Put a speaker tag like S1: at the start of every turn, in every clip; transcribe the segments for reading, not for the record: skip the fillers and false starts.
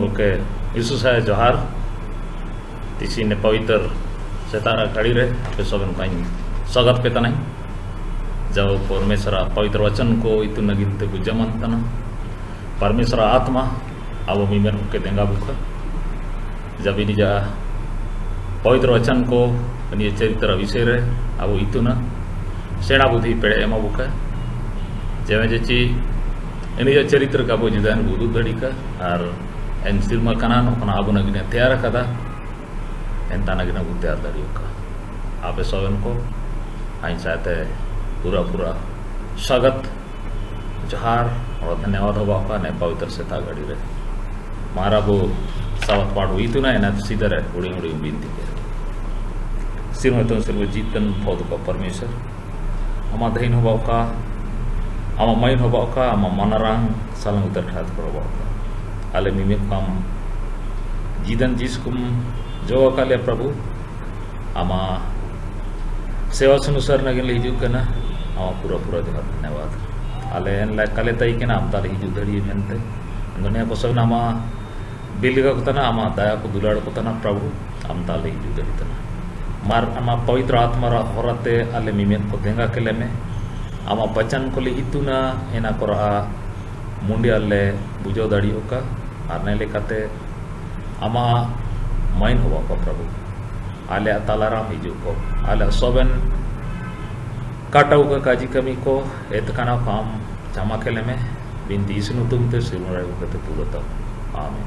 S1: Okay यीशु साहे जोहार तीसी ने पवित्र सेतारा कड़ी रे पे सोगन काई स्वागत पे तनाई जब परमेश्वर पवित्र वचन को इतु नगिनते गुजमन तना परमेश्वर आत्मा अब मीमेर के देंगा बुखा जब इनी जा पवित्र वचन को इनी चरित्र विषय रे अब इतु न सेना बुद्धि पेड़े एमा बुखा जेमे जेची इनी जा चरित्र का बो जिदान बुदु दड़ी का और एन सिरमा कनान ओना अब नगिने तैयार कदा एन तानगिना बु तैयार दड़ी का आपे सोगन को आई चाहते पूरा स्वागत जोहार और धन्यवाद होगा का ने पवित्र सेता गड़ी रे मारा वो सावत पाठ हुई तो ना एना सीधा रे उड़ी बिनती के सिर में तो सिर जीतन पौध का परमेश्वर अमा दहीन होगा का अमा माइन होगा का अमा मनरांग सालंग उतर ठात करो का आले मिमे काम जीदन जिसकुम जो काले प्रभु अमा सेवा सुनुसार नगिन ले हिजू कना अमा पूरा जोहार धन्यवाद आले एन ला काले तई केना आम ताले हिजू धड़ी मेनते दुनिया को सब नामा बिलिगा को तना आमा दया को दुलाड़ को तना प्रभु आम ताले हिजू धड़ी तना मार आमा पवित्र आत्मा रा होरते आले मिमेन को देंगा केले में आमा बचन को ले हितुना एना को रहा मुंडियाल ले बुझो दाड़ी ओका आरने लेकाते आमा माइन होवा को प्रभु आले तालाराम हिजू को आले सोबन काटाऊ का काजी कमी को एतकाना काम जमा केले में बिनती इसनु तुमते सिरुराय उकते पूरता आमीन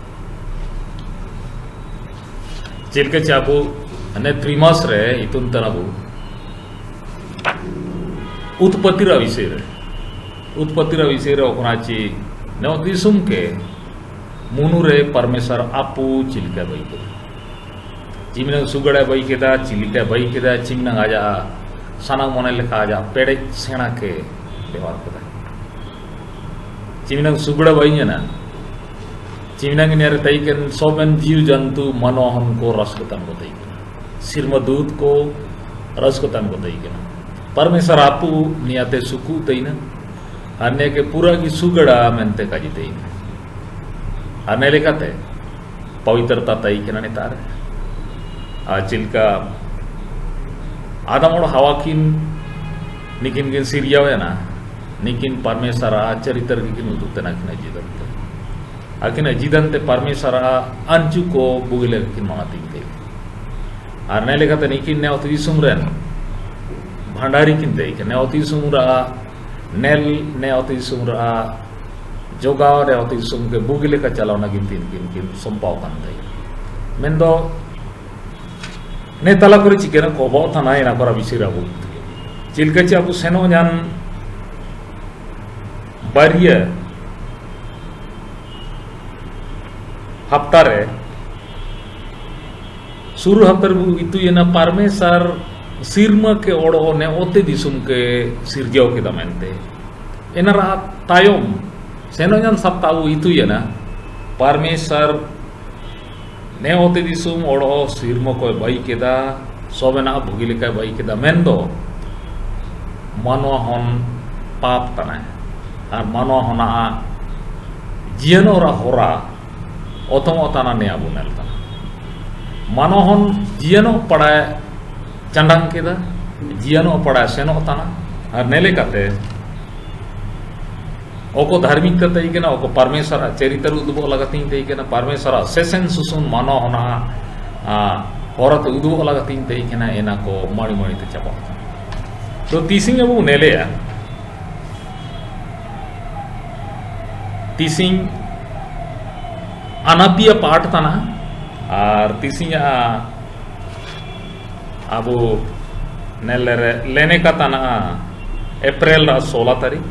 S1: चिलके चाबू अने त्रिमास रे इतुन तनाबू उत्पत्ति रा विषय रे ओकनाची ने दिसुम के मुनु रे परमेश्वर आपू चिलके बई के चिमना सुगड़ा बई केदा चिलिका बई केदा चिमना आजा साना मने लेखा आजा पेड़े सेना के व्यवहार केदा चिमना सुगड़ा बई ना चिमना के नेरे तई के सोबन जीव जंतु मनोहन को रसकतन को तई के सिरमदूत को रसकतन को तई के परमेश्वर आपू नियाते सुकू तई ना अन्य के पूरा की सुगड़ा मेनते काजी तई अन्य लेखाते पवित्रता तई के ना तार चिलका आदम और हवा किन निकिन किन सिरिया है ना निकिन परमेश्वर चरित्र किन उदुते ना किन जीदंते आकिन जीदंते परमेश्वर अंचु को बुगिले किन माती के आरने लेका ते निकिन ने अति सुमरन भंडारी किन दे के ने अति सुमरा नेल ने अति सुमरा जोगाव ने अति सुम के बुगिले का चलाव ना किन किन संपाव kan दे मेंदो ने तला करे चिकेन को बहुत ना एना करा विसिरा बु चिलके चे अबु सेनो जान बारिया हफ्ता रे शुरू हफ्ता रे इतु येना परमेश्वर सिरमा के ओड़ो ने ओते दिसुम के सिरजाव के दमेनते एना रा तायम सेनो जान सप्ताह इतु येना परमेश्वर ने होते दिसुम ओड़ो सिरमो को बाई केदा सोबेना भुगिलिका बाई केदा मेंदो मनोहन पाप तना और मनोहना जियनो रा होरा ओतमो तना ने आबु नेल तना मनोहन जियनो पड़ाए चंडंग केदा जियनो पड़ाए सेनो तना और नेले काते ओको धार्मिक तई के ना ओको परमेश्वर चरित्र उदुबो लगती तई के ना परमेश्वर सेसेन सुसुन मानो होना औरत उदुबो लगती तई के ना एना को मणि मणि ते चपा तो तीसिंग अब नेले या तीसिंग अनापिया पाठ तना और तीसिंग अब नेले लेने का तना अप्रैल 16 तारीख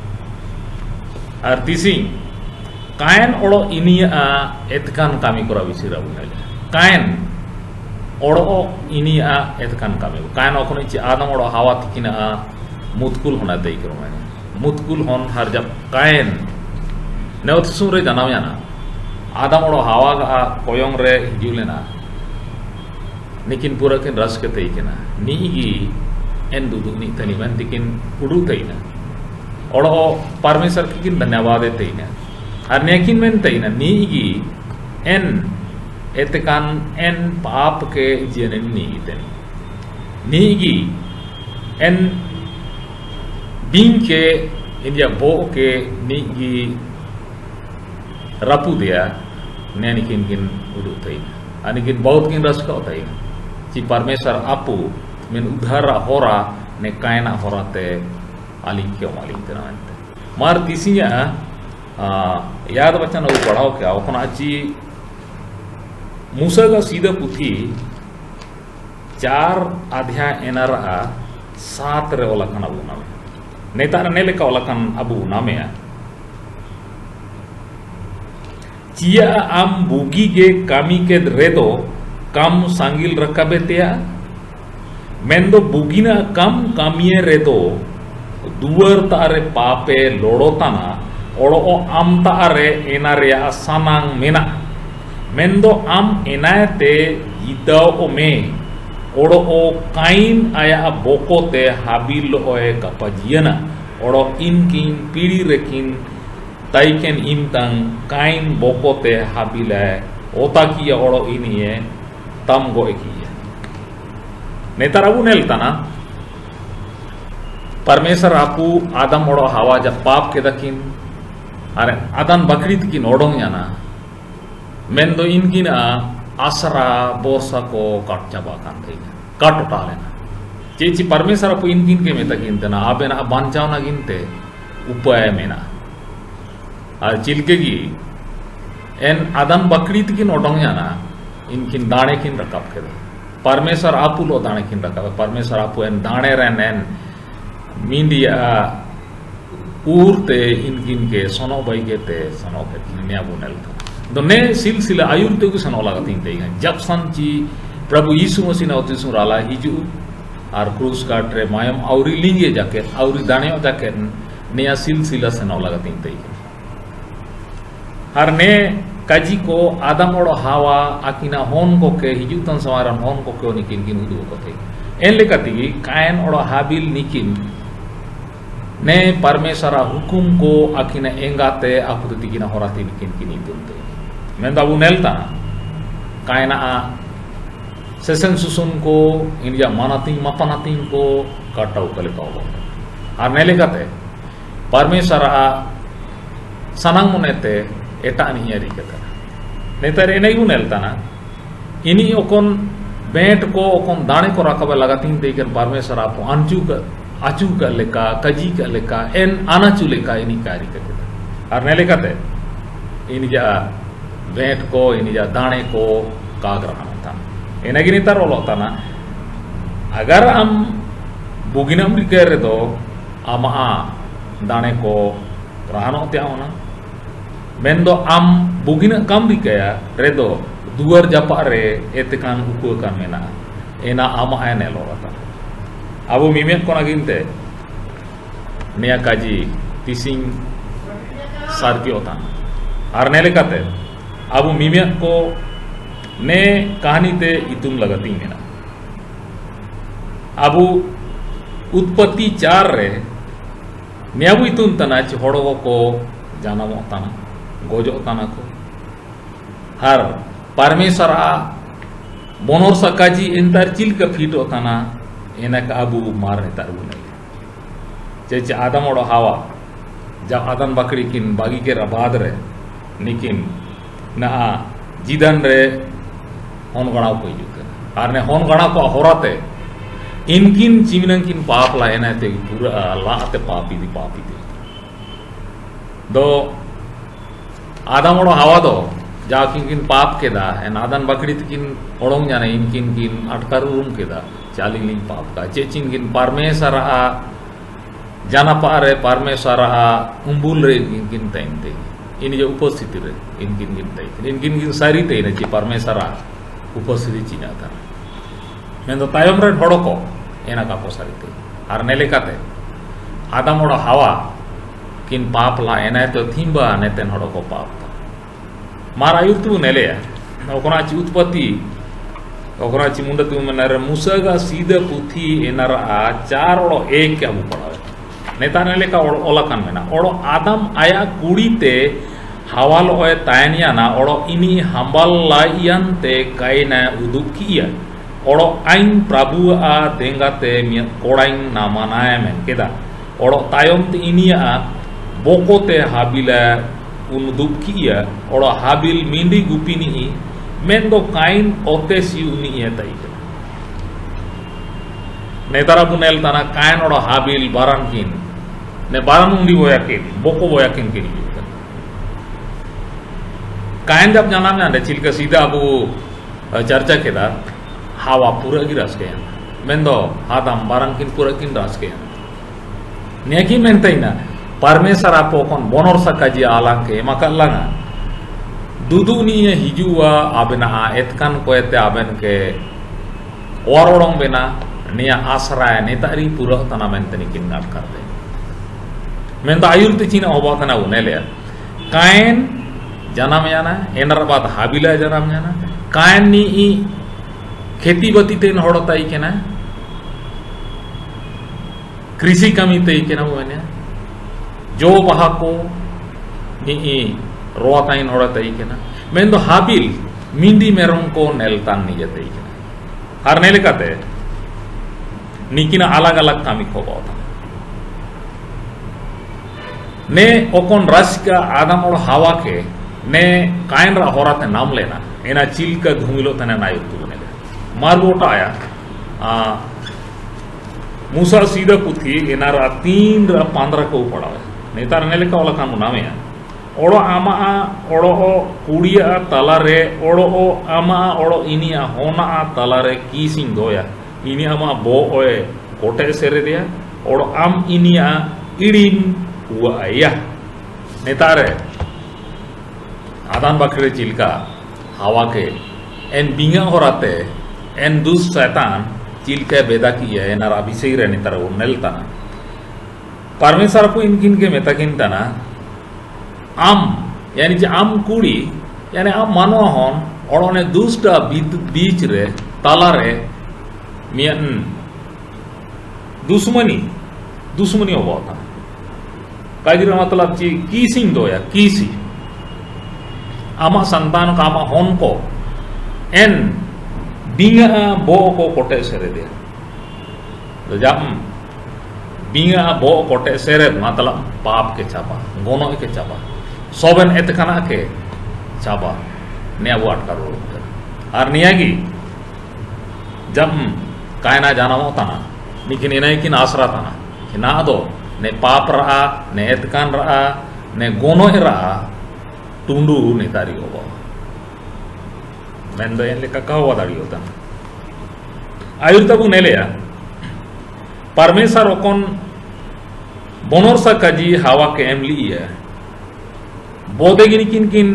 S1: और तीसी कायन ओड़ो इनिया एतकान कामी कोरा विसिरा बुनेले कायन ओड़ो इनिया एतकान कामी कायन ओखनि ची आदम ओड़ो हवा तिकिना मुतकुल होना देई करो माने मुतकुल होन हर जब कायन नेवत सुरे जनाव याना आदम ओड़ो हवा कोयोंग रे हिजुलेना निकिन पूरा किन रस के तई केना नीगी एन दुदु नि तनी मन तिकिन उडु तईना और परमेश्वर की धन्यवाद तेना Har nekin mentai na nigi en etekan en paap ke jenen ni iten. Nigi en bing ke India bo ke nigi rapu dia nenikin kin uduk tai. Anikin baut kin ras kau tai. Ci Parmesar apu men udhara hora ne kaina hora te aling tenante. Mar tisinya याद बच्चन वो पढ़ाओ क्या ओखना अच्छी मूसा का सीधा पुथी 4 अध्याय एनर 7 रे ओलकन अबू नामे नेतार नेले का ओलकन अबू नामे चिया आम बुगी के कामी के रेदो कम सांगिल रकाबे तेया मेंदो बुगिना कम कामिये रेदो दुवर तारे पापे लोड़ोताना ओड़ो आम तारे एनारे सानांग मेना मेंदो आम एनायते इदाओ ओ मे ओड़ो काइन आया बोकोते हाबिल ओए कपजियना ओड़ो इनकिन पीड़ी रेकिन ताइकेन इमतंग काइन बोकोते हाबिल है ओता किया ओड़ो इनिये तम गो किया नेतार अबू नेलताना परमेश्वर आपू आदम ओड़ो हवा जब पाप के दकिन अरे आदन बकरीत की नोडोंग याना मेंदो इनकिन आसरा बोरसा को काट चाबा कान थे काट उठा लेना चेची परमेश्वर आपू इनकिन के में तकिन तना आबे ना बांचाव ना गिनते उपाय में ना और चिलके की एन आदन बकरीत की नोडोंग याना इनकिन दाने किन रकाब के परमेश्वर आपू लो दाने किन रकाब परमेश्वर आपू एन दाने रहन एन मीडिया ऊरते इनकिन के सोनो बाई के ते सोनो के ने अबू नेल था दोने सिलसिला आयुर ते को सनो लगा तीन ते जब संची प्रभु यीशु मसीह ने उतिसु राला हिजू आर क्रूस काट रे मायम औरी लिंगे जाके औरी दाने जाके नया सिलसिला सनो लगा तीन ते हर ने काजी को आदम ओड़ो हावा आकिना होन को के हिजू तन सवारन होन को के निकिन किन उदु को थे एन लेकाती कायन ओड़ो हाबिल निकिन ने परमेश्वर हुकुम को आखिना एंगाते आपुति किना होराती निकिन किनी दुनते मेंदा अबू नेलता कायना सेसन सुसुन को इंडिया मानातिंग मपनातिंग को काटाउ कले काओ आर नेले काते परमेश्वर सनांग मुनेते एटा नियरी कता नेतर एनै गु नेलता ना इनी ओकोन बेंट को ओकोन दाणे को राकबे लगातिंग देकर परमेश्वर आपो आचू का लेका कजी का लेका एन आनाचू लेका इनी कार्य करते और ने लेकाते इन जा वेट को इन जा दाणे को काग रहा था एनगी नितार ओलोता ना अगर हम बुगिनम रिके रे दो आमा दाणे को रहनो त्या होना मेंदो आम बुगिन कम रिकया रे दो दुवर जपा रे एतकान उको का मेना एना आमा एने लोता अबू मिमेक को नागिनते निया काजी तिसिंग सारकी होता आर ने लेकाते अबू मिमेक को ने कहानी ते इतुम लगती मेना अबू उत्पत्ति 4 रे नेबू इतुम तना होड़ो को जाना मोताना गोजो तना को हर परमेश्वर बोनोर सकाजी इंतर चिल का फीट होताना एनक अबू मार तारबू नहीं चेचे आदम ओड़ो हावा जब आदम बकरी किन बागी के रबाद रे निकिन ना जीदन रे होन गणाव को युते आर ने होन गणा को होराते इनकिन चिमिनन किन पाप ला एनाते पूरा लाते पापी दी दो आदम ओड़ो हावा दो जा किन पाप के दा एन आदम बकरी किन ओड़ोंग जाने इनकिन किन अटकारूम के दा चालिंग पाप का चेचिंग किन परमेश्वर जाना पारे परमेश्वर उम्बुल रे किन ताइनते इन जो उपस्थिति रे इनकिन किन सारी ते ने ची परमेश्वर उपस्थिति चिना था मैं तो तायम रे होड़ो को एना का पोसारी ते आर ने लेकाते आदम ओड़ो हावा किन पाप ला एना तो थींबा ने तेन होड़ो को पाप था मार आयुर्तु नेले ओकना ची उत्पत्ति ओकरा ची मुंडा तु मनर मुसागा सीधा पुथी एनरा 4 ओड़ो 1 के अबू पढ़ावे नेता ने लेका ओलकान मेना ओड़ो आदम आया कुड़ी ते hawal oe tayaniana oro ini hambal laian te kaina udukia oro ain prabu a dengate mi koraing namana men keda oro tayom te ini a bokote habila unudukia oro habil mindi gupini mendo kain otes uni ia tai netara punel tana kain oro habil barangkin ne barangundi boyakin boko boyakin kini kain jab janamnya anda cilka sida abu चर्चा केदा hawa pura gi ras ke mendo hadam barangkin pura kin ras ke neki mentaina parmesar apo kon bonor sakaji alang ke makallanga duduni hijua abena etkan koete aben ke warorong bena nia asra netari pura tana menteni kin ngat karte mendo ayur te china obatana unele kain janam yana enar bat habila janam yana kain ni खेती बती तेन हड़ता ही केना कृषि कमी ते केना हुआ जो बहा को नि रोता इन हड़ता ही केना मेन दो हाबिल मिंडी मेरम को नेलतान नि जते ही केना हर नेले काते निकिना अलग अलग कामी को बाता ने ओकोन रस का आदम और हवा के ने कायन रा होराते नाम लेना एना चिल का घुमिलो तने नायुक्तु मारबोटा आया मूसा सीधा पुथी एनारा 3-15 को पड़ा नेतार नेले का वाला कानून नामे ओड़ो आमा ओड़ो कुड़िया तलारे ओड़ो आमा ओड़ो इनिया होना तलारे की सिंह दोया इनिया आमा बो ओए कोटे सेरे दिया ओड़ो आम इनिया इडिम हुआ या नेतारे आदान बकरे चिलका हवा के एन बिंगा हो राते en dus setan cilka beda kiya enar abisei rani tara unnel tana parmesar ko inkin ke metakin tana am yani je am kudi yani am mano hon orone dusta beach re tala re mian दुश्मनी होगा था काजिरा मतलब ची कीसिंग दो या कीसी आमा संतान का आमा होन को एन बिंगा बो को कोटे सेरे दे तो जब बिंगा बो कोटे सेरे मतलब पाप के चापा गोनो के चापा सोबन एतकना के चापा ने वो अटका रो और नियागी जब कायना जाना होता ना लेकिन इन्हें किन आसरा था ना दो ने पाप रहा ने एतकान रहा ने गोनो रहा टुंडू ने तारी होगा मैं तो इनले का हुआ दाड़ी होता आयुर तब उन्हें लिया परमेश्वर ओकन बोनोर सा काजी हवा के एमली है बोधेगिनी किन किन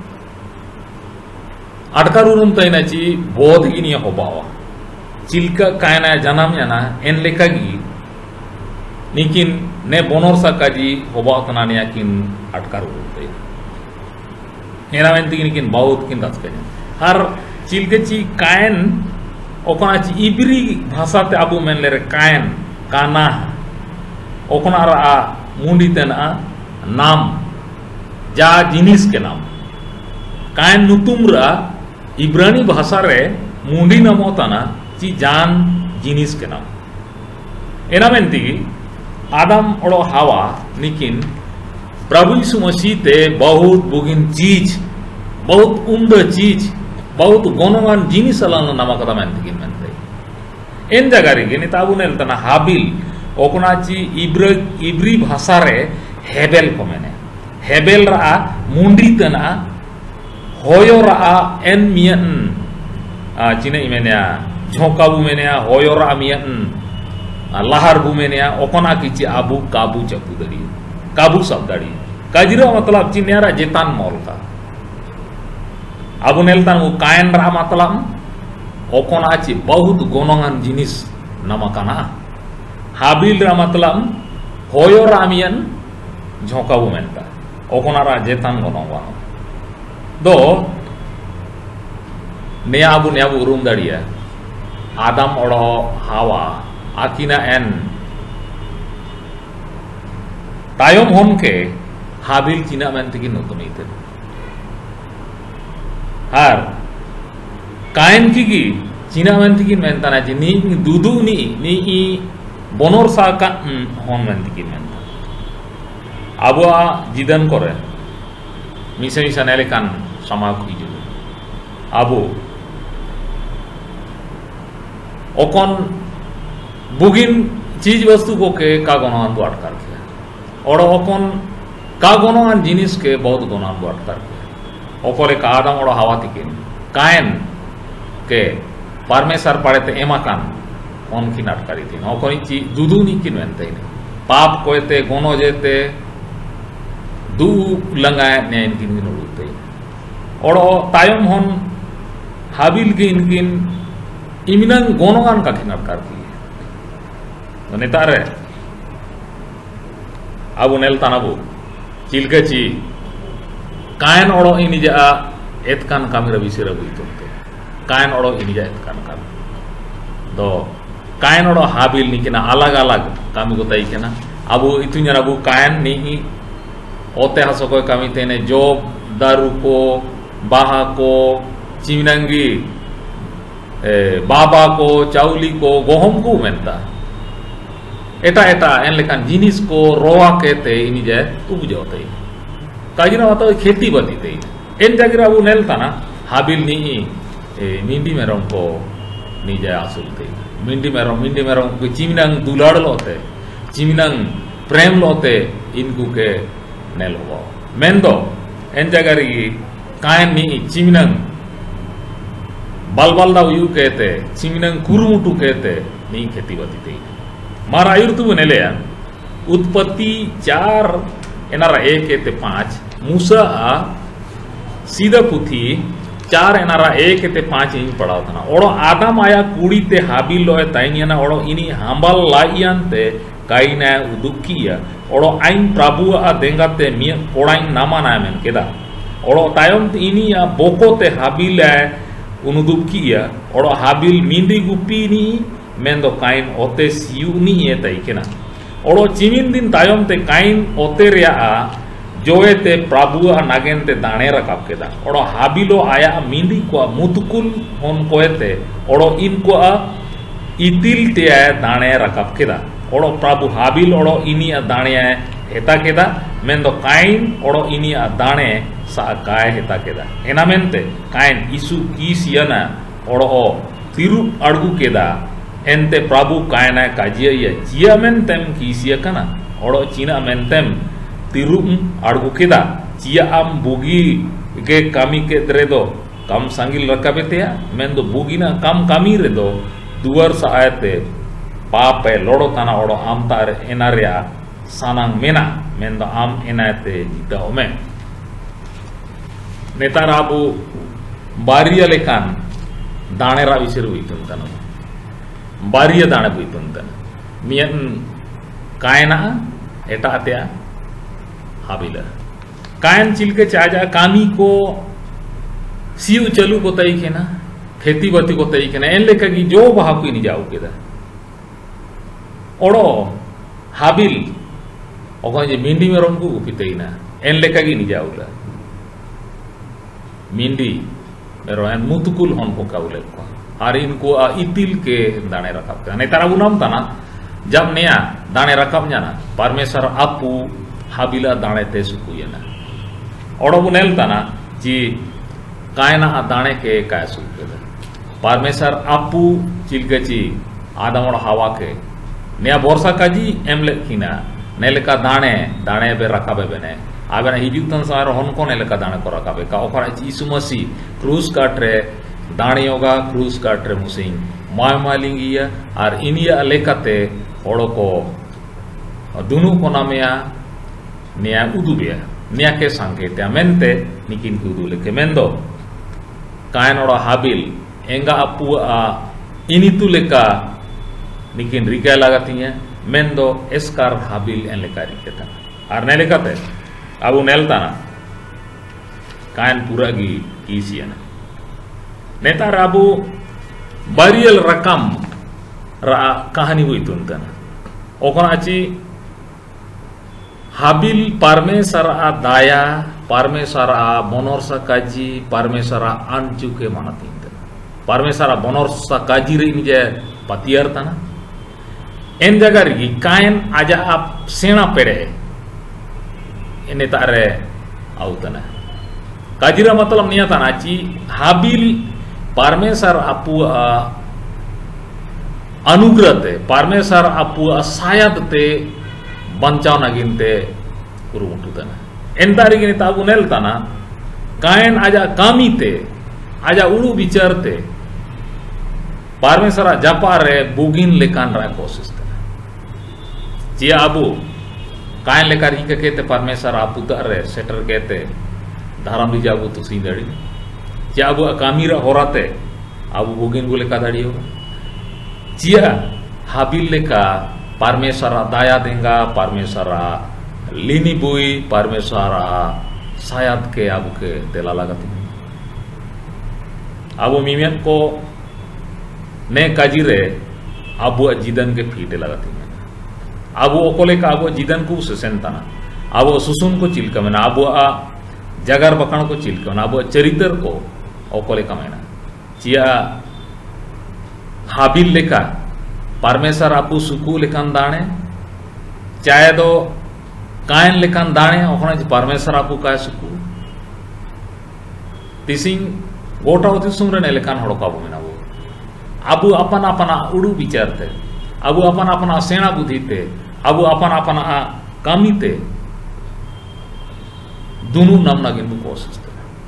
S1: अटकारूम तैना ची बोधगिनी होबावा चिल्का कायना जनाम याना एन लेकागी निकिन ने बोनोर सा काजी होबाव तनानिया किन अटकारूम तै एना मेंती किन बहुत किन दस के हर चिल्के ची कायन ओकना ची इब्री भाषा ते अबु मेन ले रे कायन काना ओकना रा मुंडी तेना नाम जा जिनिस के नाम कायन नुतुमरा इब्रानी भाषा रे मुंडी नाम होता ना ची जान जिनिस के नाम एना मेंती आदम और हवा निकिन प्रभु यीशु मसीह ते बहुत बुगिन चीज बहुत उम्दा चीज बहुत गोनवान जिनिस अलानो नामा कदा मेंती किन मेंते इन जगह रे गिनी ताबु ने तना हाबिल ओकना ची इब्री भाषा रे हेबेल को मेने हेबेल रा मुंडी तना होयो रा एन मियन चिने इमेनिया झोंकाबु मेनिया होयो रा मियन लहार बु मेनिया ओकना किची आबु काबु चपु दड़ी काबु सब दड़ी काजिरो मतलब चिन्यारा जेतान मोल का अबु नेलतान वो कायन रा मतलब ओकना ची बहुत गोनोंगान जिनिस नमकाना हाबिल रा मतलब होयो रा मियन झोंकाबु मेनता ओकना रा जेतान गोनोंगा दो नेया अबु रूम दड़िया आदम ओड़ो हावा आकिना एन तायम होम के हाबिल चीना मेनते की नोतो नहीं थे हार कायन की चीना मेनते की मेनता ना नी दूदू नी बनोर सा का होन मेनते की मेनता अब जिदन करे मिसे मिसा नेले कान समाज की जो अब ओकन बुगिन चीज वस्तु को के का गणन दो अटकर के और ओकन का गणन जिनिस के बहुत गणन दो अटकर के ओकरे का आदम और हवा तिकिन कायन के परमेश्वर पड़े ते एमा कान ओन की नाटकारी थी ओकनी चीज दूदू नी किन वेंते पाप कोयते गणो जेते दू लंगाए ने इनकिन गिन उड़ते और तायम हन हाबिल के इनकिन इमिनंग गोनोगान का खिनाटकार की तो नेतारे अब नेल तानाबु चिलकची कायन ओड़ो इनिजा एतकान कामी रविसिर बुइतुनते कायन ओड़ो इनिजा एतकान कामी दो कायन ओड़ो हाबिल निकिना अलग अलग कामी गोताई केना अबु इतुन्या अबु कायन नि ओते हसो कोई कामी तेने जोब दारू को बाहा को चिमनंगी बाबा को चाउली को गोहम को मेनता एटा एटा एन लेकान जिनिस को रोवा कहते इनी जाए उपजोते काजिना वातो खेती बदीते एन जागिरा वो नेलता ना हाबिल नी मिंडी मेरम को नी जाए आसुलते मिंडी मेरम को चिमनंग दुलाड़ लोते चिमनंग प्रेम लोते इनको के नेल हो मेंदो एन जागरी कायन नी चिमनंग बालबालदा यू कहते चिमनंग कुरुमुटु कहते नी खेती बदीते मारा आयुर्तु नेले उत्पत्ति 4 एनारा 1 कहते 5 मूसा सीधा पुथी 4 एनारा 1 कहते 5 इन पढ़ाओ था ओड़ो आदम आया कुड़ी ते हाबिल लोए ताइनिया ना ओड़ो इनी हांबल लाइयान ते काइना उदुकिया ओड़ो आइन प्रभु आ देंगाते मिय कोड़ाइन नामा ना मेन केदा ओड़ो तायम इनी या बोको ते हाबिल उनुदुकिया ओड़ो हाबिल मिंडी गुपी नी मेंदो काइन ओते सियुनी ये ताइकेना ओड़ो चिमिन दिन तायम ते काइन ओते रिया जोए ते प्रभु नागेन ते दाणे रकाब केदा ओड़ो हाबिलो आया मिंडी को मुतकुल होन कोएते ओड़ो इनको इतिल ते दाणे रकाब केदा ओड़ो प्रभु हाबिल ओड़ो इनी दाणे हेता केदा मेंदो काइन ओड़ो इनी दाणे सा काय हेता केदा एना मेनते काइन इसु कीसियना ओड़ो तिरु अड़गु केदा एंते प्रभु कायना काजिया चिया मेनतेम कीसिया कना ओड़ो चीना मेनतेम तिरुम अड़गु केदा चिया आम बुगी के कामी के दरेदो कम संगिल रकाबेतेया मेंदो बुगिना कम कामी रेदो दुवर सायते पापे लोड़ो ताना ओड़ो आम तार एनारिया सानांग मेना मेंदो आम एनाते जीता ओमे नेतार आबु बारिया लेकान दाणेरा विसिर हुइतुन बारिया दाणे हुइतुन मियन कायना एटा आतेया हाबिला कायन चिलके चाजा कामी को सिउ चलू को तई केना खेती बती को तई केना एन लेका की जो बहा को नि जाऊ केदा ओड़ो हाबिल ओको जे मिंडी मेरम को उपितेइना एन लेका की नि जाऊला मिंडी मेरो एन मुतकुल होन को काउले को और इनको इतिल के दाणे रकाब का नेतारा बुनाम तना जब नया दाणे रकाब जाना परमेश्वर आपू हाबिला दाणे ते सुकुयना ओड़ो बुनेल तना जी कायना दाणे के काय सुकुयदा परमेश्वर आपू चिलगची आदम और हवा के नया बोरसा काजी एमले किना नेलेका दाणे दाणे बे रकाबे बने आबेना हिजुतन सार होन को नेलेका दाणे को रकाबे का ओखरा यीशु मसीह क्रूस काटरे दाणे योगा क्रूस काटरे मुसिंग मायमालिंगिया और इनिया लेकाते ओड़ो को दुनु को नामेया निया उदुबिया निया के संकेत मेनते निकिन की उदुले के मेंदो कायन ओड़ो हाबिल एंगा अपू इनितु लेका निकिन रिका लगातिया मेंदो एस्कार हाबिल एन लेका रिकेता और ने लेकाते अबु नेलताना कायन पूरा गी कीसियाना नेतार अबु बारियल रकम रा कहानी हुई तुनतना ओकना आची Habil parmesara daya, parmesara bonorsa kaji, parmesara ancu ke mana tinggal. Parmesara bonorsa kaji re ini je patiar tanah. En jaga rigi kain aja ap sena pede. Ini tak re au tanah. Kajira मतलब niya tanah ci Habil parmesar apu anugerah te, parmesar apu sayat te bancau nagin te kurumutu tanah. Entari gini tabu nel tanah, kain aja kami te, aja ulu bicar te, parmesara japare bugin lekan ra kosis tanah. Cia abu, kain lekar hika kete parmesara apu tare setter kete, dharam di jabu tu sindari. Cia abu kamira horate, abu bugin gule kadari hoga. Cia Habil leka parmesara daya denga, parmesara lini bui, parmesara sayat ke abu ke telalagati. Abu mimian ko ne kajire abu jidan ke pite lagati. Abu okole ka abu jidan ku sesentana. Abu susun ko chilka mena, abu jagar bakan ko chilka mena, abu cheritar ko okole ka mena. Cia Habil leka parmesar apu suku lekan dane, चाहे तो कायन लेकान दाणे ओखना परमेश्वर आपू काय सुकू तिसिंग गोटा होती सुमरने लेकान हड़काबू मेनाबू अबू अपन अपन उड़ू विचारते अबू अपन अपन सेना बुद्धिते अबू अपन अपन कामीते दोनों नमना गिनबू कोशिश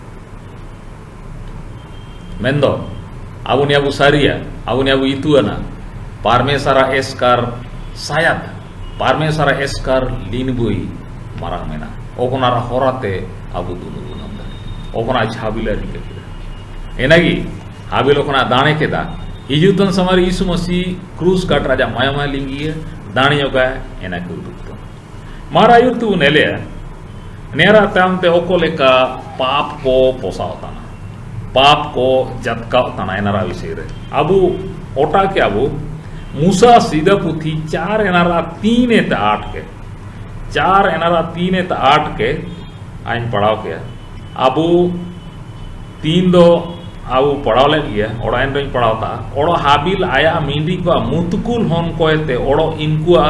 S1: मेंदो अबू ने अबू सारिया अबू ने अबू इतुअना परमेश्वर एस्कार sayat parmesara eskar linbui marang mena okona horate abu dunu dunam okona Habila rike enagi Habil okona dane keda hijutan samari Yesu Masih cruz kat raja maya lingi dane yoga enak udukto mara yurtu nele nera tamte okoleka paap ko posautana paap ko jatkatana enara visire abu ota ke abu मूसा सीधा पुथी 4 एनारा 3 एत 8 के 4 एनारा 3 एत 8 के आइन पढ़ाओ के अबू 3 दो अबू पढ़ाओ ले गया ओड़ा इन दोन पढ़ाओता ओड़ो हाबिल आया मींडी को मुतकुल होन कोएते ओड़ो इनकुआ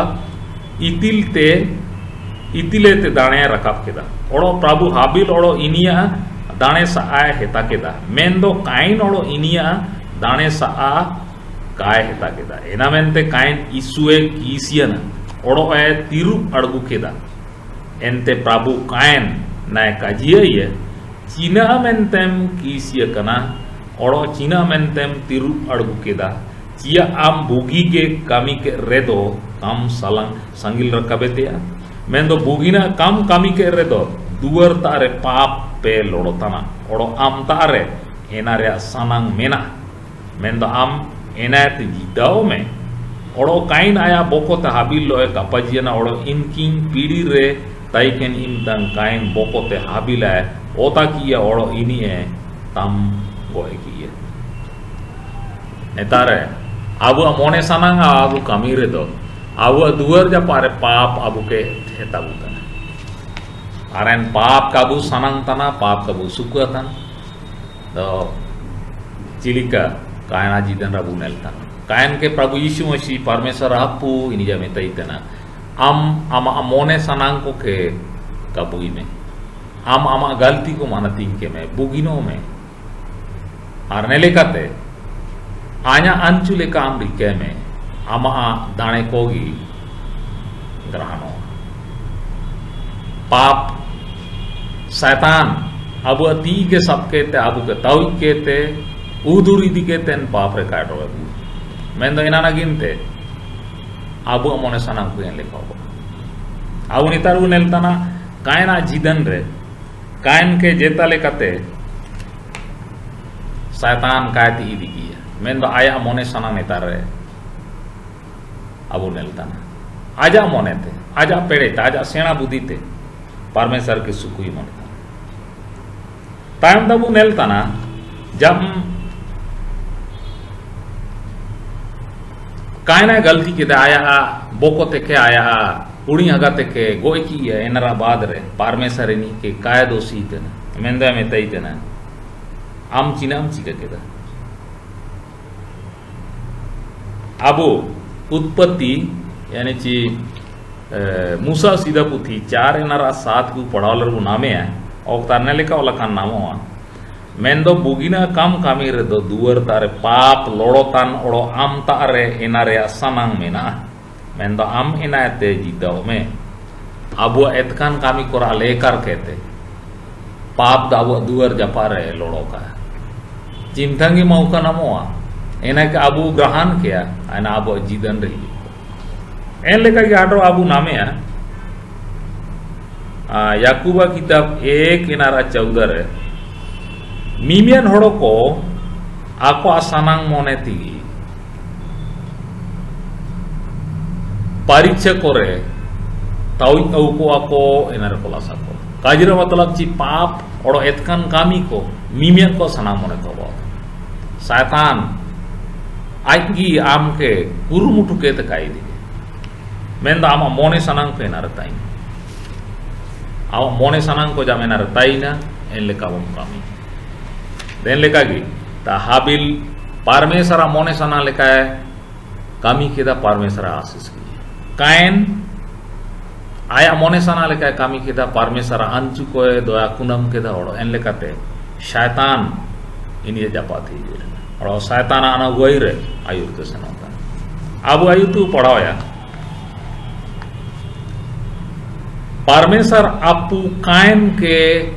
S1: इतिले ते दाणे रकाब केदा ओड़ो प्रभु हाबिल ओड़ो इनिया दाणे सा आए हेता केदा मेंदो काइन ओड़ो इनिया दाणे सा आ काय हेता केदा एना मेंते काइन इसुए कीसियन ओड़ो ए तिरु अड़गु केदा एंते प्रभु काइन नाय काजिया ये चीना मेंतेम कीसिय कना ओड़ो चीना मेंतेम तिरु अड़गु केदा चिया आम बुगी के कामी के रेदो काम सलंग संगिल रकाबेतेया मेंदो बुगिना काम कामी के रेदो दुवर तारे पाप पे लोड़ोताना ओड़ो आम तारे एनारे सनंग मेना मेंदो आम एनात जिदाओ में ओड़ो काइन आया बोको ते हाबिल लोए कापाजियना ओड़ो इनकिंग पीड़ी रे ताइकेन इन दंग काइन बोको ते हाबिल आए ओता किया ओड़ो इनी है तम गोए किए नेतारे आबू मोने सनंग आबू कमी रे दो आबू दुवर जा पारे पाप आबू के हेता बुतना आरेन पाप काबू सनंग तना पाप काबू सुकुआ तना तो चिलिका कायना जिदन राबू नेलता कायन के प्रभु यीशु मसीह परमेश्वर आपू इनी जामेता इतना आम मोने सनांग को के कबुई में आम गलती को मानती के में बुगिनो में आरने लेकाते आया अंचु लेका आम रिके में आम दाणे कोगी ग्रहणों पाप शैतान अब ती के सबके ते अब के ताऊ के ते उदूरी दिके तेन पाप रे काटो मैं तो इना गिनते आबू मोने सनाम को लेखा आबू नितार नेलताना कायना जिदन रे कायन के जेता लेकाते शैतान कायती इदी किया मैं तो आया मोने सना नेतार रे आबू नेलताना आजा मोने थे आजा पेड़े थे आजा सेना बुद्धि थे परमेश्वर के सुकुई मोने तायम दबू नेलताना जब कायना गलती के आया बोको ते के आया उड़ी हगाते के गोई की है एनरा बाद रे पारमेसर इनी के काय दोषी तेना मेंदा में तई तेना आम चिनाम चिका केदा अबो उत्पत्ति यानी ची मूसा सीधा पुथी 4 एनरा 7 को पढ़ावलर वो नामे है और तारने लेका वाला कान नामो है मेंदो बुगिना काम कामी रे दो दुअर तारे पाप लोड़ोतान ओड़ो आम तारे एनारे असनांग मेना मेंदो आम एनाते जीताओ में अबो एतकान कामी कोरा लेकर कहते पाप दावो दुअर जपारे लोड़ो का चिंतंगी मौका नमोआ एना के अबू ग्रहण किया एना अबो जीदन रही एन लेका की आटो अबू नामे है याकूबा किताब 1 एनारा 14 रे मीमियन होड़ो को आको आसानांग मोने तीगी परीक्षा करे ताऊ को आको एनारे कोलासा को काजिरा मतलब ची पाप और एतकान कामी को मीमियन को सना मोने तो बहुत शैतान आइगी आम के कुरुमुटु के तकाई दी मेन दा आमा मोने सनांग को एनारे ताई आवा मोने सनांग को जाम एनारे ताई ना एन लेका वो कामी देन लेका गी ता हाबिल पारमेसरा मोने सना लेका है कामी केदा पारमेसरा आशीष की कायन आया मोने सना लेका है कामी केदा पारमेसरा अंचु को दया कुनम केदा ओड़ो एन लेकाते शैतान इनिये जापा थी और शैतान आना वही रे आयुर तो सनोता अब आयु तू पढ़ाओ या पारमेसर आपू कायन के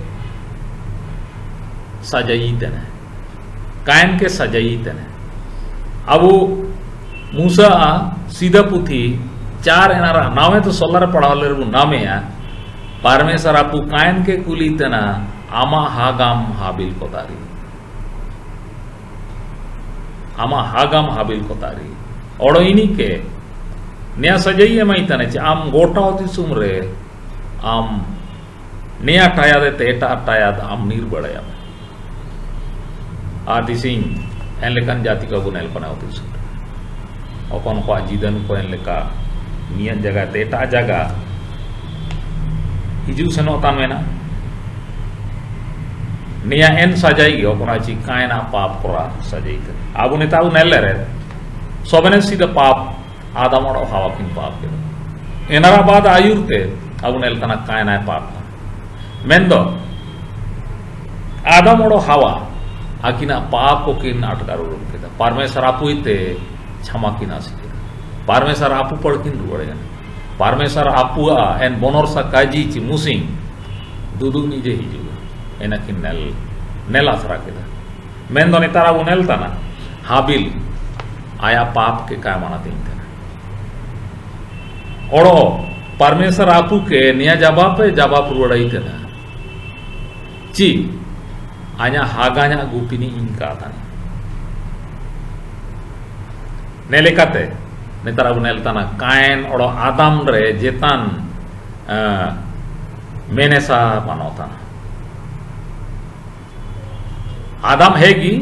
S1: सजाई तने कायन के सजाई तने अब मूसा सीधा पुथी 4 एनारा नामे तो 16 पढ़ावले रू नामे या पारमेसर आपू कायन के कुली तना आमा हागाम हाबिल को तारी आमा हागाम हाबिल को तारी ओड़ो इनी के नया सजाई है मई तने आम गोटा होती सुमरे आम नया टाया दे तेटा टाया आम नीर बड़ाया आदिसिंग एन लेकान जाति का गुनेल पना होती सुट और कौन को आजीदन को एन लेका नियन जगह तेटा जगह हिजू सनोता में ना नया एन सजाई और कोना ची कायना पाप कोरा सजाई कर आबु नेता उ नेले रे सोबने सीधा पाप आदम और हवा किन पाप के एनारा बाद आयुरते अब नेल तना कायना पाप मेंदो आदम और हवा आकिना पाप को किन अटकार उड़न के पारमेसर आपू इते क्षमा किना सिके पारमेसर आपू पड़ किन रुड़े पारमेसर आपू एन बोनर सा काजी ची मुसिंग दुदु निजे हिजू एना किन नेल आसरा के मेंदो नेतारा वो नेल तना हाबिल आया पाप के काय माना तीन थे ओड़ो परमेश्वर आपू के निया जवाब रुड़ाई थे ना ची आया हागा냐 गुपिनी इनका था नेले काते नेतार अब नेलता ना कायन ओड़ो आदम रे जेतान मेनेसा पानोता आदम हैगी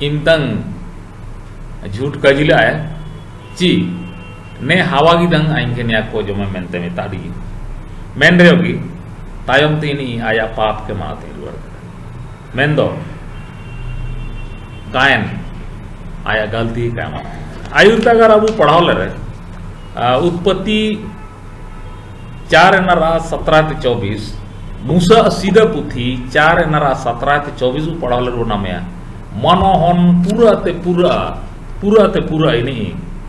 S1: इंतंग झूठ कजिला है ची ने हवा की दंग आइंके ने को जो मैं मेनते में ताड़ी मेन रे होगी तायम तीनी आया पाप के माते रुड़ मेन दो कायन आया गलती का माते आयुर्ता अगर अब पढ़ाओ ले रहे उत्पत्ति 4:17-24 मूसा सीधा पुथी 4:17-24 पढ़ाओ ले रो नामे मनोहन पूरा ते पूरा ini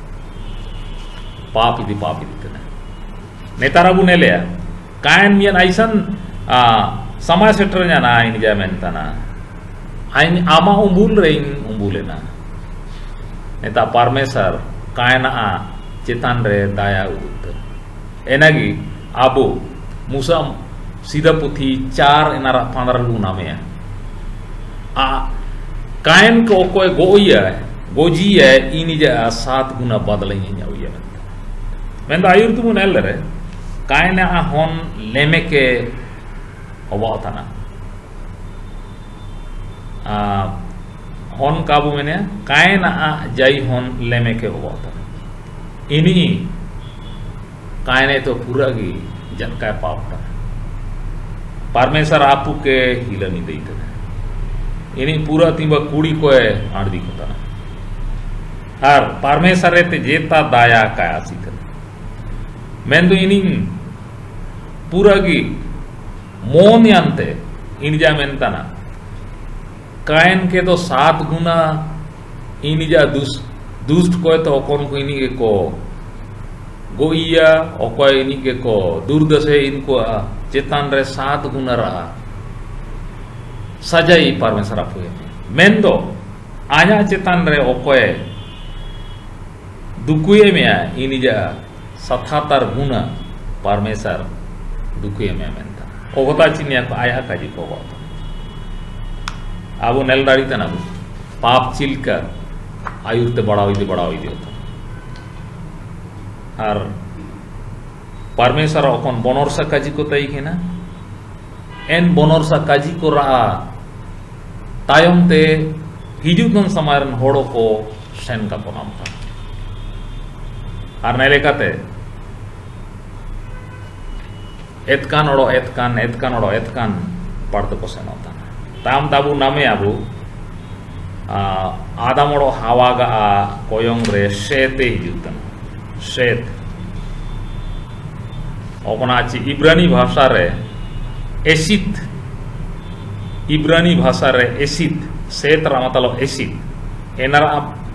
S1: पाप इति तेना नेतारा बुने ले कायन मियन आइसन समय सेटरnya ना ini ja mentana ain ama umbul rein umbulena neta parmesar kaina chetan re daya udut enagi abu musa सीधा पुथी 4:15 लूना में कायन को कोई गोजी है इन 7 गुना बदलेंगे मैं आयुर तुम नेल रे कायन हन लेमे के हवा था ना हन काबू मैंने कायन जाई हन लेमे के हवा था इन्हीं kaine to pura gi jankai paapta parmesar apu ke hilani deita ini pura timba kudi koe ardi kota ar parmesar te jeta daya kaya asika mendo ini pura gi mon yante ini ja mentana kain ke to 7 guna ini ja दुष्ट कोई तो कौन को इन्हीं के को गोइया और कोई इन्हीं के को दुर्दशा इनको चेतन रे 7 गुना रहा सजाई परमेश्वर अपुए मेंदो आया चेतन रे ओकोए दुकुए में इन्हीं जा 77 गुना परमेश्वर दुकुए में मेंता ओगता चिन्या को आया काजी को बात अब नेल दाड़ी तना पाप चिलका आयुर्ते बढ़ावी दे होता और परमेश्वर अखन बनरसा काजी को तई के ना एन बनरसा काजी को रहा तायम ते हिजुतन समारन होड़ो को सेन का पनाम था और नेले काते एतकान ओड़ो एतकान पढ़ते को सेन होता ताम ताबू नामे आबू आदामोड़ो हावागा कोयंग रे शेते हिजुतन शेत ओकनाची इब्रानी भाषा रे एसित इब्रानी भाषा रे एसित शेत रा मतलब एसित एनारा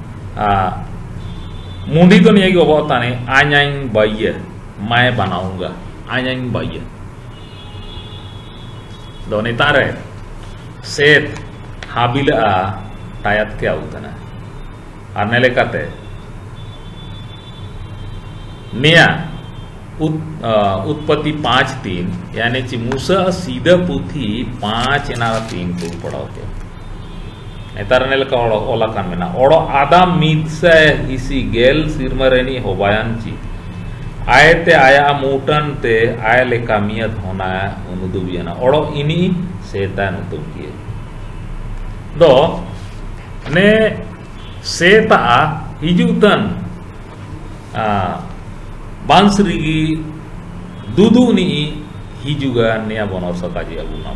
S1: मुंडी तो नहीं गो बताने आኛኝ बाइये मैं बनाऊंगा आኛኝ बाइये दोने तारे शेत हाबिला टायत क्या होता है आने लेकाते निया उत्पत्ति 5:3 यानी ची मूसा सीधा पुथी 5:3 को पढ़ाओगे नेतारने लेका ओला कान में ना ओड़ो आदाम मीद से इसी गेल सिरमरेनी होबायन ची आये ते आया मूटन ते आये लेका मियत होना है उनुदुबिया ना ओड़ो इनी सेतान उतुम किए दो ने सेता हिजुतन बांसरिगी दुदू नी हिजुगा निया बनर सकाजी अबू नाम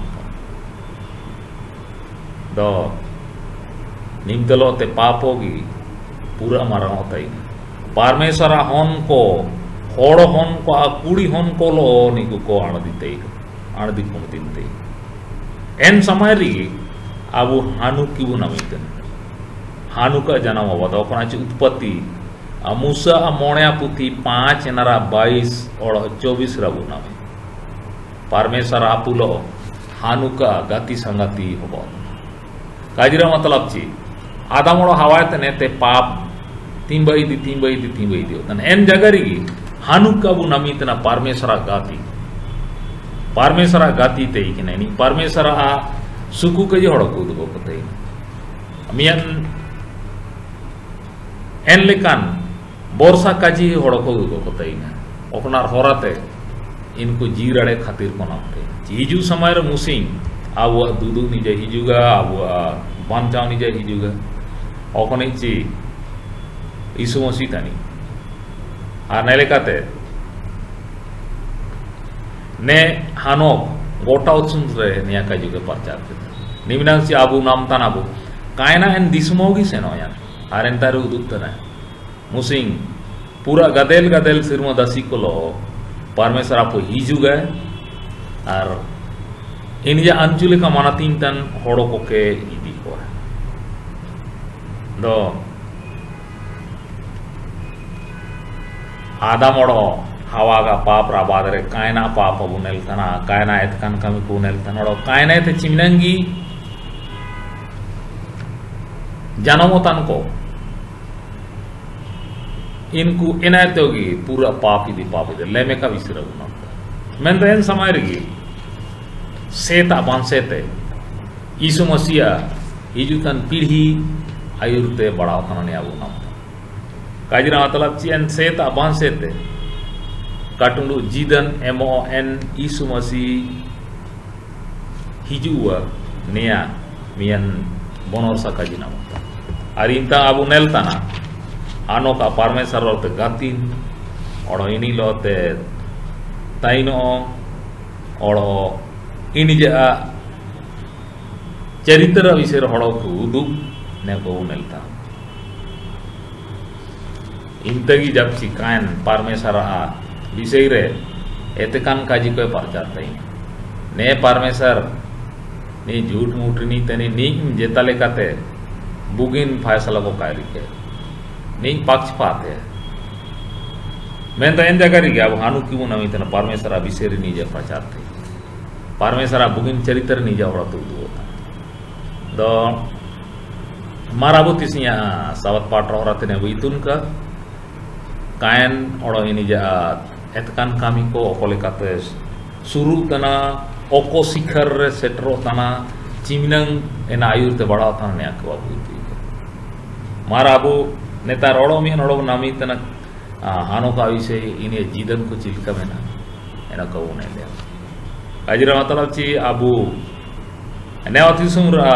S1: दो निमतलो ते पापोगी पूरा मारा होता ही परमेश्वरा होन को होड़ होन को कुड़ी होन को लो निकु को आणदिते आणदि कुमतिनते एन समय रिगी अबू हानुकी बु नमितन हानुका जन्म होता ओकनाची उत्पत्ति मूसा मोणया पुथी 5:22 और 24 रबू नामे परमेश्वर आपुलो हानुका गति संगति होबो काजिरा मतलब ची आदामोड़ो हवायत ने ते पाप तींबई दी होता एन जगरी हानुका बु नमितना परमेश्वर गति ते नहीं परमेश्वर सुकु के जो हड़को दो कते मियन एन लेकान बोरसा काजी हड़को दो कते ओकनार होराते इनको जीराड़े खातिर को नामते हिजू समय रे मुसिंग आबो दुदू निजे हिजुगा आबो बांचाव निजे हिजुगा ओकने ची यीशु मसीह तानी आर ने लेकाते ने हानोक गोटा उत्सुन रे निया काजी के प्रचार के निमिनांग सी आबू नाम तानाबू कायना एन दिसमोगी से नो यार आर एन तारू दुत्तना मुसिंग पूरा गदेल सिरमो दसी को लो परमेश्वर आपको हिजुगा और इनजा अंचुले का मानतीन तन होड़ो को के इदी को है दो आदामोड़ो हवा का पाप राबाद रे कायना पाप बुनेल तना कायना एतकान कमी बुनेल तना और कायना ते चिमनंगी जनमोतन को इनको इनायत होगी पूरा पाप ही लेमे का विसर मैं तो इन समय रही सेता बांसेते यीशु मसीहा हिजुतन पीढ़ी आयुर्ते बढ़ाव तना आबू नाम काजिरा मतलब ची एन सेता बांसेते काटुंडू जीदन एमो एन यीशु मसीह हिजुआ नेया मियन बनोरसा काजी नाम और इंता आबू नेलताना आनो का परमेश्वर और गातीन odo ini lote taino odo ini ja cerita विषय हड़ो को उदु ने को उनलता इंतगी जब सिकान परमेश्वर विषय रे एतकान काजी को परचाता ही ने परमेश्वर ने झूठ मूठ नी तने नी जेताले काते बुगिन फैसला को कायरी के नी पक्षपात है मैं तो इन जगह गया हानु क्यों नमी तना परमेश्वर विषय रे नीजे प्रचारते परमेश्वर बुगिन चरित्र नीजे हड़ो तो उदु दो माराबुतिसिया सावत पाठ रहते ने वितुन का कायन ओडो ini jahat etkan kami ko okole kate suru tana oko sikhar re setro tana चिमिनंग एना आयुर ते बड़ा था ने akwa buti माराबु नेता रोडो में नोडो नामी तना हानो का विषय इने जीदन को चिलका में ना एना को ने ले अजरा मतलब ची अबु नेवतिसुम रा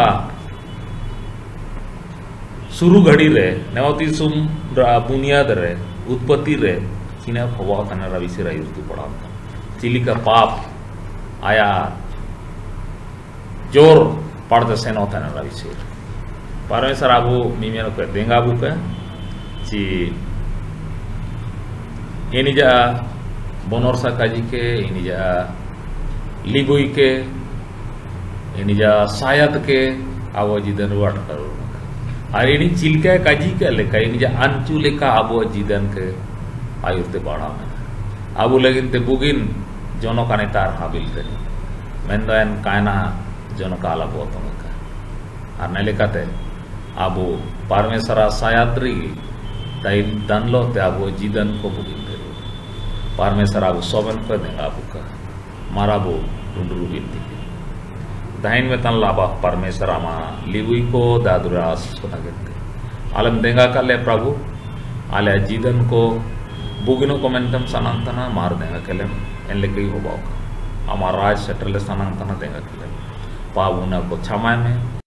S1: शुरू घड़ी रे नेवतिसुम रा बुनियाद रे उत्पत्ति रे किना फवा कना रा विषय रा युतु पड़ा चिलिका पाप आया जोर पड़ते से नौता ना रा विषय परमेश्वर आबु मिमिया को देंगा आबु का ची ini ja bonorsa kaji ke ini ja libui ke ini ja sayat ke awo jidan ruat karu hari ini cilka kaji ke leka ini ja ancu leka awo jidan ke ayur te bada abu lagin te bugin jono kane tar habil tani mendoan kaina jono kala botong ka arna lekate abu parmesara sayatri tai danlo te abu jidan ko bugin परमेश्वर आबु सोबन को देंगा आबु का माराबु रुंडरू बिंती दाइन में तन लाभा परमेश्वर आमा लिबुई को दादुरास को नगते आलम देंगा का ले प्रभु आले जीदन को बुगिनो को मेंटम सनांतना मार देंगा केले इन लेके हो बाओ का हमारा राज सेटल सनांतना देंगा केले पावुना को क्षमा में